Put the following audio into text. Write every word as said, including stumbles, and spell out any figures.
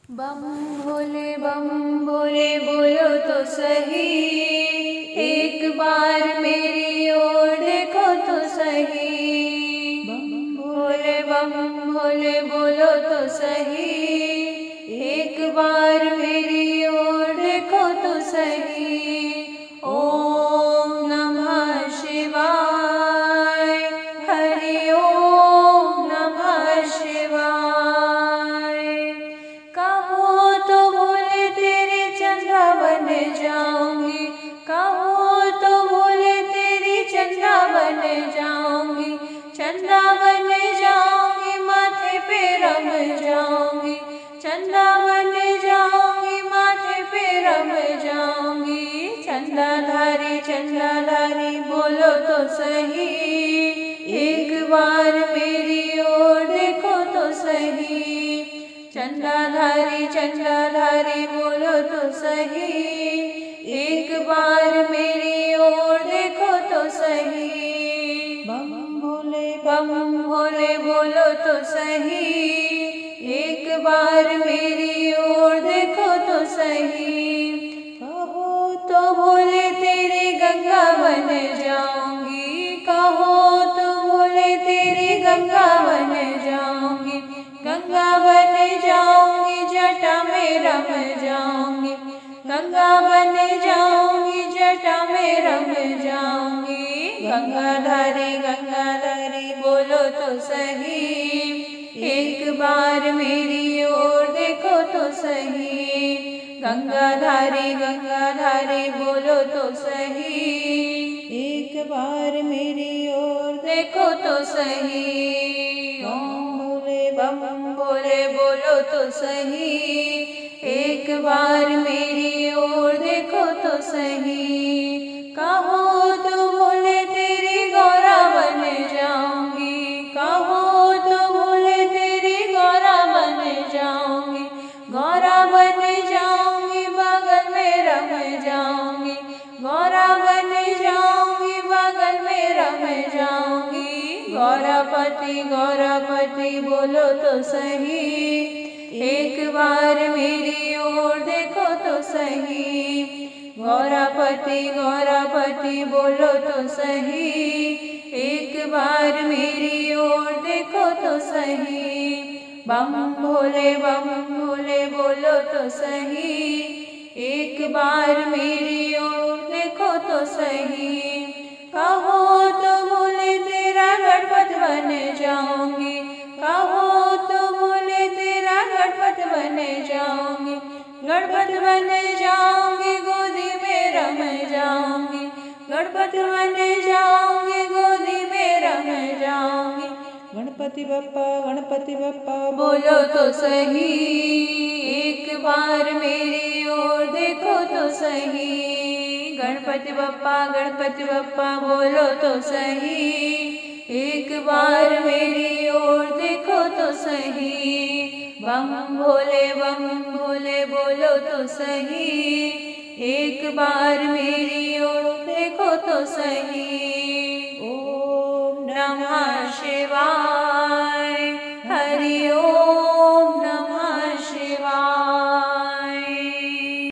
बम भोले बम भोले बोलो तो सही, एक बार मेरी ओर देखो तो सही। बम भोले बम भोले बोलो तो सही, एक बार मेरी ओर देखो तो सही। ओम नमः शिवाय, हरि ओम नमः शिवाय। कहो तो बोले तेरी चंद्रा बन जाऊंगी, कहो तो बोले तेरी चंद्रा बन जाऊंगी। चंद्रा बन जाऊंगी, माथे पे रम जाऊंगी। चंद्रा बन जाऊंगी, माथे पे रम जाऊंगी। चंद्राधारी चंद्राधारी बोलो तो सही, एक बार मेरी ओर देखो तो सही। चंद्राधारी चंद्राधारी बोलो तो सही, एक बार मेरी ओर देखो तो सही। बम भोले बम भोले बोलो तो सही, एक बार मेरी ओर देखो तो सही। कहो तो बोले तेरी गंगा बन जाऊंगी, कहो तो बोले तेरी गंगा बन जाऊंगी। गंगा बन जाऊंगी, जटा में रम जाऊंगी। गंगा बन जाऊंगी, जटा में रम जाऊंगी। गंगाधारी गंगाधारी बोलो तो सही, एक बार मेरी ओर देखो तो सही। गंगाधारी गंगाधारी बोलो तो सही, एक बार मेरी ओर देखो तो सही। ओम भोले बम भोले बोलो तो सही, एक बार मेरी ओर देखो तो सही। कहो तो बोले तेरी गौरा बन जाऊंगी, कहो तो बोले तेरी गौरा बन जाऊंगी। गौरा बन जाऊंगी, बगल में रम जाऊंगी। गौरा बन जाऊंगी, बगल में रम जाऊंगी। गौरापति गौरापति बोलो तो सही, एक बार मेरी ओर देखो तो सही। गौरापति गौरापति बोलो तो सही, एक बार मेरी ओर देखो तो सही। बम भोले बम भोले बोलो तो सही, एक बार मेरी ओर देखो तो सही। कहो तो बोले तेरा गणपत बन जाऊंगी, कहो तो बोले तेरा गणपत बन जाऊंगी। गणपत बन जाऊंगी, गोदी में रम जाऊंगी। गणपत बन जाऊंगी, गोदी में रम जाऊंगी। गणपति बप्पा गणपति बप्पा बोलो तो सही, एक बार मेरी ओर देखो तो सही। गणपति बप्पा गणपति बप्पा बोलो तो सही, एक बार मेरी ओर देखो तो सही। बम भोले बम भोले बोलो तो सही, एक बार मेरी ओर देखो तो सही। ओम नमः शिवाय।